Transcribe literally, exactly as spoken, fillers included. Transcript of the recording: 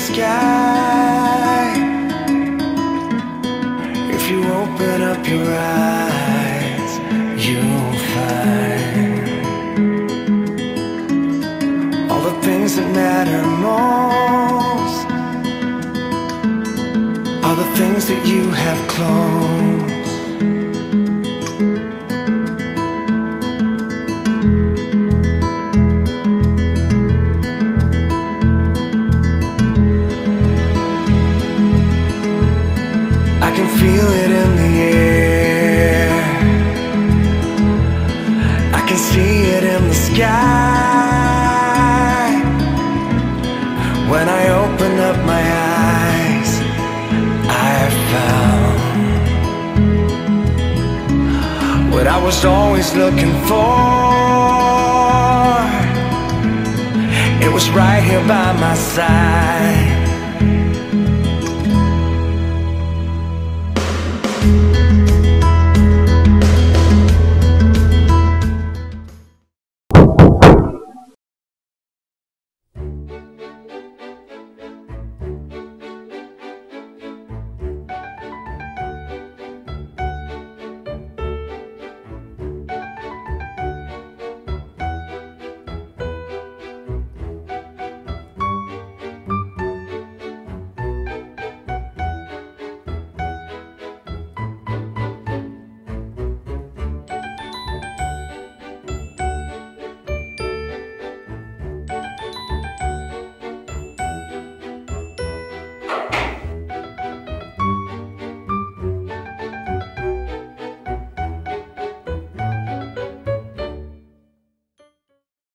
sky. If you open up your eyes, you'll find all the things that matter most are the things that you have close. I can feel it in the air, I can see it in the sky. When I open up my eyes, I have found what I was always looking for. It was right here by my side.